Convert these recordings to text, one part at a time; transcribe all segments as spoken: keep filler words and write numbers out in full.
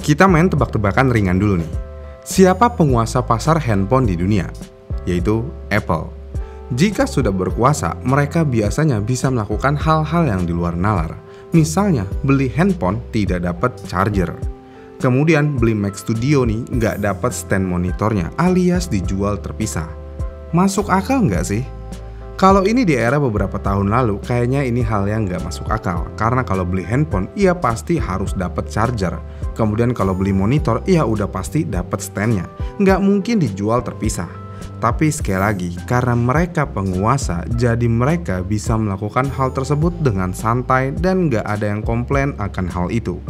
Kita main tebak-tebakan ringan dulu nih. Siapa penguasa pasar handphone di dunia? Yaitu Apple. Jika sudah berkuasa, mereka biasanya bisa melakukan hal-hal yang di luar nalar. Misalnya, beli handphone tidak dapat charger. Kemudian beli Mac Studio nih nggak dapat stand monitornya alias dijual terpisah. Masuk akal nggak sih? Kalau ini di era beberapa tahun lalu, kayaknya ini hal yang nggak masuk akal. Karena kalau beli handphone, ia pasti harus dapat charger. Kemudian kalau beli monitor, ia udah pasti dapat standnya. Nggak mungkin dijual terpisah. Tapi sekali lagi, karena mereka penguasa, jadi mereka bisa melakukan hal tersebut dengan santai dan nggak ada yang komplain akan hal itu.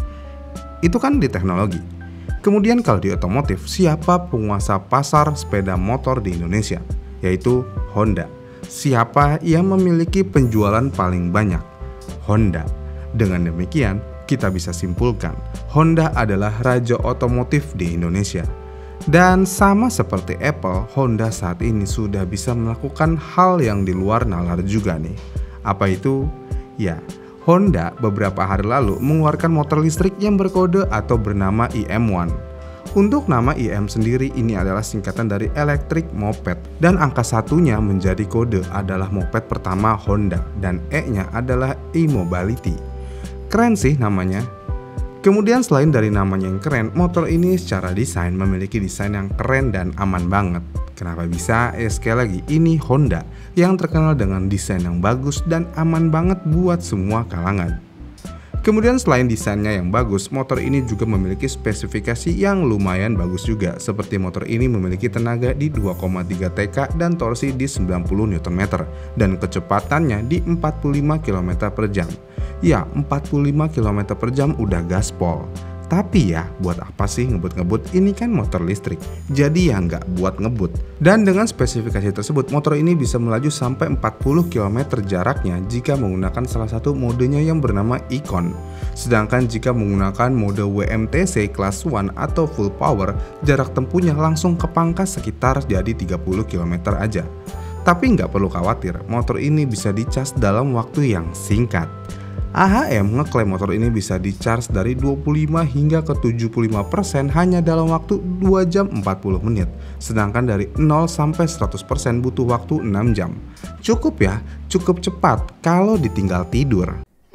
Itu kan di teknologi. Kemudian kalau di otomotif, siapa penguasa pasar sepeda motor di Indonesia? Yaitu Honda. Siapa yang memiliki penjualan paling banyak? Honda. Dengan demikian, kita bisa simpulkan, Honda adalah raja otomotif di Indonesia. Dan sama seperti Apple, Honda saat ini sudah bisa melakukan hal yang di luar nalar juga nih. Apa itu? Ya, Honda beberapa hari lalu mengeluarkan motor listrik yang berkode atau bernama I M satu. Untuk nama I M sendiri ini adalah singkatan dari Electric Moped dan angka satunya menjadi kode adalah moped pertama Honda dan E-nya adalah e-mobility. Keren sih namanya. Kemudian selain dari namanya yang keren, motor ini secara desain memiliki desain yang keren dan aman banget. Kenapa bisa? Eh sekali lagi, ini Honda yang terkenal dengan desain yang bagus dan aman banget buat semua kalangan. Kemudian selain desainnya yang bagus, motor ini juga memiliki spesifikasi yang lumayan bagus juga. Seperti motor ini memiliki tenaga di dua koma tiga T K dan torsi di sembilan puluh Newton meter dan kecepatannya di empat puluh lima kilometer per jam. Ya, empat puluh lima kilometer per jam udah gaspol. Tapi ya, buat apa sih ngebut-ngebut? Ini kan motor listrik, jadi ya nggak buat ngebut. Dan dengan spesifikasi tersebut, motor ini bisa melaju sampai empat puluh kilometer jaraknya jika menggunakan salah satu modenya yang bernama Icon. Sedangkan jika menggunakan mode W M T C Class satu atau Full Power, jarak tempuhnya langsung kepangkas sekitar jadi tiga puluh kilometer aja. Tapi nggak perlu khawatir, motor ini bisa dicas dalam waktu yang singkat. A H M ngeklaim motor ini bisa di-charge dari dua puluh lima hingga ke tujuh puluh lima persen hanya dalam waktu dua jam empat puluh menit. Sedangkan dari nol sampai seratus persen butuh waktu enam jam. Cukup ya, cukup cepat kalau ditinggal tidur.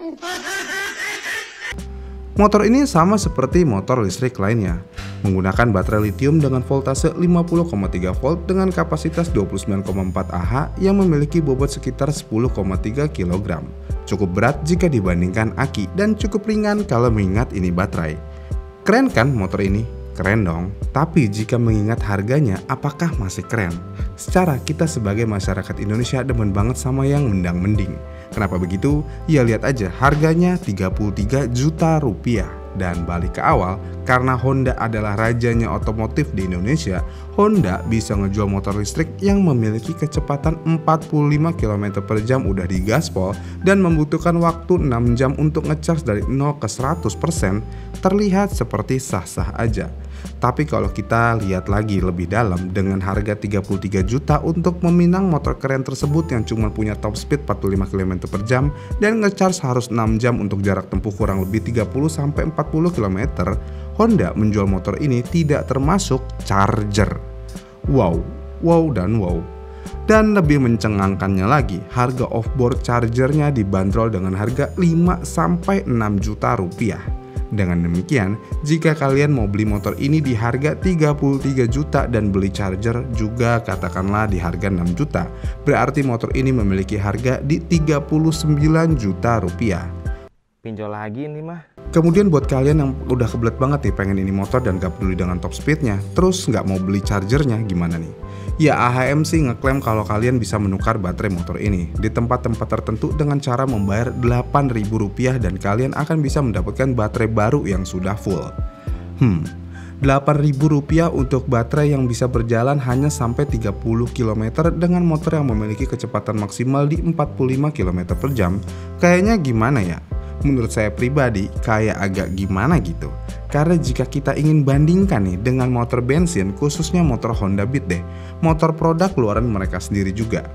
Motor ini sama seperti motor listrik lainnya, menggunakan baterai lithium dengan voltase lima puluh koma tiga volt dengan kapasitas dua puluh sembilan koma empat Ah yang memiliki bobot sekitar sepuluh koma tiga kilogram. Cukup berat jika dibandingkan aki dan cukup ringan kalau mengingat ini baterai. Keren kan motor ini? Keren dong. Tapi jika mengingat harganya, apakah masih keren? Secara kita sebagai masyarakat Indonesia demen banget sama yang mendang-mending. Kenapa begitu? Ya lihat aja harganya tiga puluh tiga juta rupiah. Dan balik ke awal, karena Honda adalah rajanya otomotif di Indonesia, Honda bisa ngejual motor listrik yang memiliki kecepatan empat puluh lima kilometer per jam udah digaspol dan membutuhkan waktu enam jam untuk ngecharge dari nol ke seratus persen, terlihat seperti sah-sah aja. Tapi kalau kita lihat lagi lebih dalam, dengan harga tiga puluh tiga juta untuk meminang motor keren tersebut yang cuma punya top speed empat puluh lima kilometer per jam dan ngecharge harus enam jam untuk jarak tempuh kurang lebih tiga puluh sampai empat puluh kilometer, Honda menjual motor ini tidak termasuk charger. Wow, wow dan wow. Dan lebih mencengangkannya lagi, harga off-board chargernya dibanderol dengan harga lima sampai enam juta rupiah. Dengan demikian, jika kalian mau beli motor ini di harga tiga puluh tiga juta dan beli charger juga katakanlah di harga enam juta, berarti motor ini memiliki harga di tiga puluh sembilan juta rupiah. Pinjol lagi ini mah. Kemudian buat kalian yang udah kebelet banget nih pengen ini motor dan gak peduli dengan top speednya, terus gak mau beli chargernya, gimana nih? Ya A H M sih ngeklaim kalau kalian bisa menukar baterai motor ini di tempat-tempat tertentu dengan cara membayar delapan ribu rupiah dan kalian akan bisa mendapatkan baterai baru yang sudah full. Hmm, delapan ribu rupiah untuk baterai yang bisa berjalan hanya sampai tiga puluh kilometer dengan motor yang memiliki kecepatan maksimal di empat puluh lima kilometer per jam. Kayaknya gimana ya? Menurut saya pribadi kayak agak gimana gitu. Karena jika kita ingin bandingkan nih dengan motor bensin, khususnya motor Honda Beat deh, motor produk keluaran mereka sendiri juga.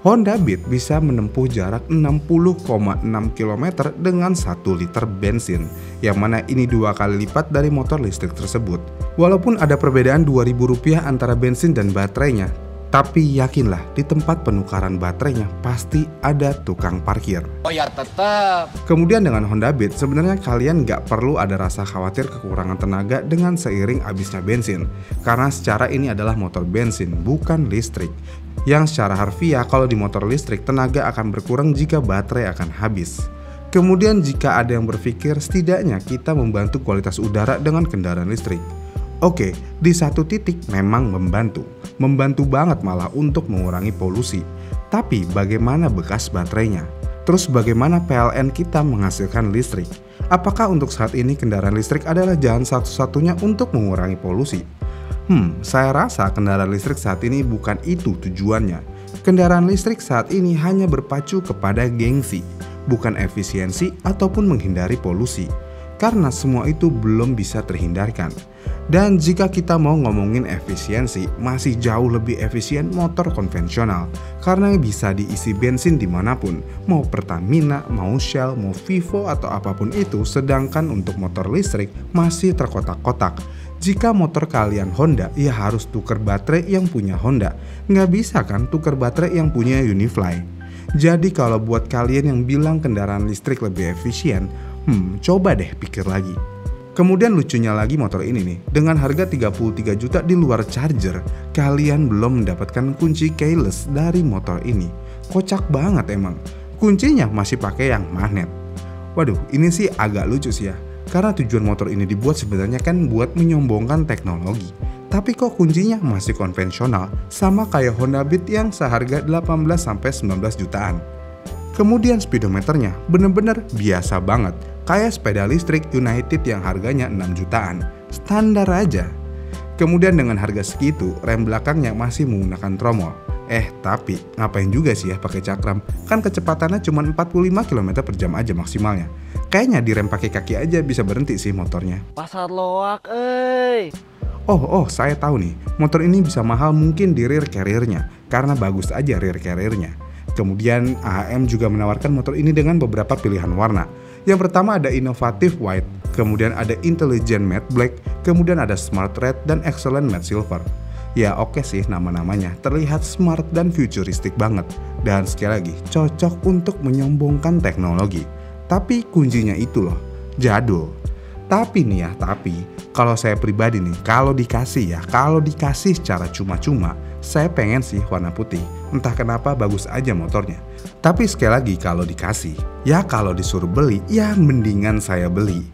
Honda Beat bisa menempuh jarak enam puluh koma enam kilometer dengan satu liter bensin, yang mana ini dua kali lipat dari motor listrik tersebut. Walaupun ada perbedaan dua ribu rupiah antara bensin dan baterainya, tapi yakinlah di tempat penukaran baterainya pasti ada tukang parkir. Oh ya tetap. Kemudian dengan Honda Beat sebenarnya kalian nggak perlu ada rasa khawatir kekurangan tenaga dengan seiring habisnya bensin, karena secara ini adalah motor bensin bukan listrik. Yang secara harfiah kalau di motor listrik tenaga akan berkurang jika baterai akan habis. Kemudian jika ada yang berpikir setidaknya kita membantu kualitas udara dengan kendaraan listrik. Oke, di satu titik memang membantu. Membantu banget malah untuk mengurangi polusi. Tapi bagaimana bekas baterainya? Terus bagaimana P L N kita menghasilkan listrik? Apakah untuk saat ini kendaraan listrik adalah jalan satu-satunya untuk mengurangi polusi? Hmm, saya rasa kendaraan listrik saat ini bukan itu tujuannya. Kendaraan listrik saat ini hanya berpacu kepada gengsi, bukan efisiensi ataupun menghindari polusi. Karena semua itu belum bisa terhindarkan. Dan jika kita mau ngomongin efisiensi, masih jauh lebih efisien motor konvensional. Karena bisa diisi bensin dimanapun, mau Pertamina, mau Shell, mau Vivo atau apapun itu. Sedangkan untuk motor listrik masih terkotak-kotak. Jika motor kalian Honda, ya harus tuker baterai yang punya Honda. Nggak bisa kan tuker baterai yang punya Unifly. Jadi kalau buat kalian yang bilang kendaraan listrik lebih efisien, hmm, coba deh pikir lagi. Kemudian lucunya lagi motor ini nih, dengan harga tiga puluh tiga juta di luar charger, kalian belum mendapatkan kunci keyless dari motor ini. Kocak banget emang. Kuncinya masih pakai yang magnet. Waduh, ini sih agak lucu sih ya. Karena tujuan motor ini dibuat sebenarnya kan buat menyombongkan teknologi. Tapi kok kuncinya masih konvensional, sama kayak Honda Beat yang seharga delapan belas sampai sembilan belas jutaan. Kemudian speedometernya bener-bener biasa banget, kayak sepeda listrik United yang harganya enam jutaan. Standar aja. Kemudian dengan harga segitu, rem belakangnya masih menggunakan tromol. Eh tapi ngapain juga sih ya pakai cakram? Kan kecepatannya cuma empat puluh lima kilometer per jam aja maksimalnya. Kayaknya direm pakai kaki aja bisa berhenti sih motornya. Pasar loak, eh. Oh, oh, saya tahu nih. Motor ini bisa mahal mungkin di rear carrier-nya karena bagus aja rear carrier-nya. Kemudian A H M juga menawarkan motor ini dengan beberapa pilihan warna. Yang pertama ada Innovative White, kemudian ada Intelligent Matte Black, kemudian ada Smart Red dan Excellent Matte Silver. Ya oke sih nama-namanya terlihat smart dan futuristik banget. Dan sekali lagi cocok untuk menyombongkan teknologi. Tapi kuncinya itu loh, jadul. Tapi nih ya, tapi kalau saya pribadi nih, kalau dikasih ya, kalau dikasih secara cuma-cuma, saya pengen sih warna putih. Entah kenapa bagus aja motornya. Tapi sekali lagi kalau dikasih, ya kalau disuruh beli, ya mendingan saya beli.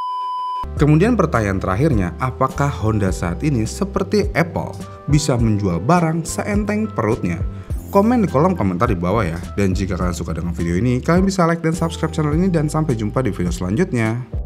Kemudian pertanyaan terakhirnya, apakah Honda saat ini seperti Apple bisa menjual barang seenteng perutnya? Komen di kolom komentar di bawah ya. Dan jika kalian suka dengan video ini, kalian bisa like dan subscribe channel ini dan sampai jumpa di video selanjutnya.